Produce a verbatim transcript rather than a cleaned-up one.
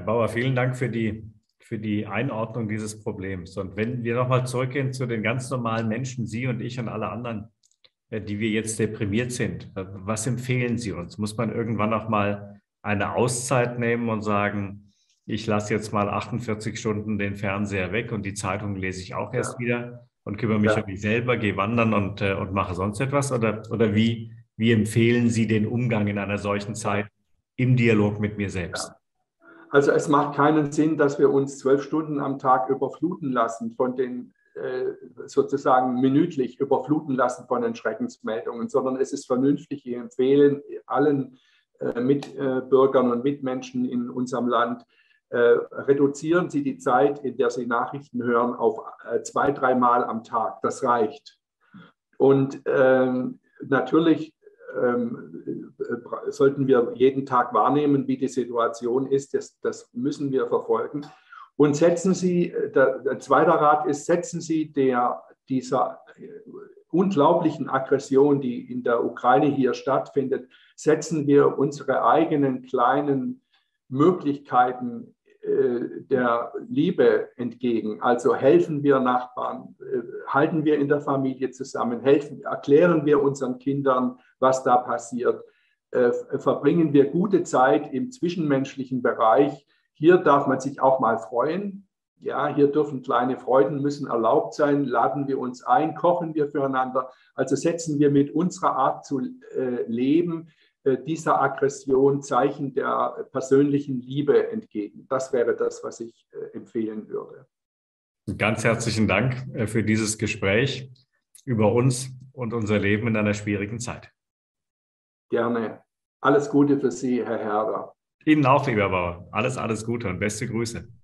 Bauer, vielen Dank für die, für die Einordnung dieses Problems. Und wenn wir nochmal zurückgehen zu den ganz normalen Menschen, Sie und ich und alle anderen, äh, die wir jetzt deprimiert sind, äh, was empfehlen Sie uns? Muss man irgendwann auch mal eine Auszeit nehmen und sagen, ich lasse jetzt mal achtundvierzig Stunden den Fernseher weg und die Zeitung lese ich auch erst Ja, wieder und kümmere mich um ja, mich selber, gehe wandern und, äh, und mache sonst etwas? Oder, oder wie, wie empfehlen Sie den Umgang in einer solchen Zeit ja, im Dialog mit mir selbst? ja. Also es macht keinen Sinn, dass wir uns zwölf Stunden am Tag überfluten lassen von den äh, sozusagen minütlich überfluten lassen von den Schreckensmeldungen, sondern es ist vernünftig. Wir empfehlen allen äh, Mitbürgern und Mitmenschen in unserem Land, äh, reduzieren Sie die Zeit, in der Sie Nachrichten hören, auf äh, zwei, dreimal am Tag. Das reicht. Und ähm, natürlich ähm, äh, sollten wir jeden Tag wahrnehmen, wie die Situation ist. Das, das müssen wir verfolgen. Und setzen Sie, der, der zweite Rat ist, setzen Sie der, dieser unglaublichen Aggression, die in der Ukraine hier stattfindet, setzen wir unsere eigenen kleinen Möglichkeiten der Liebe entgegen. Also helfen wir Nachbarn, halten wir in der Familie zusammen, helfen, erklären wir unseren Kindern, was da passiert, verbringen wir gute Zeit im zwischenmenschlichen Bereich. Hier darf man sich auch mal freuen. Ja, hier dürfen kleine Freuden müssen erlaubt sein. Laden wir uns ein, kochen wir füreinander. Also setzen wir mit unserer Art zu äh, leben dieser Aggression Zeichen der persönlichen Liebe entgegen. Das wäre das, was ich äh, empfehlen würde. Ganz herzlichen Dank äh, für dieses Gespräch über uns und unser Leben in einer schwierigen Zeit. Gerne. Alles Gute für Sie, Herr Herder. Ihnen auch, lieber Bauer. Alles, alles Gute und beste Grüße.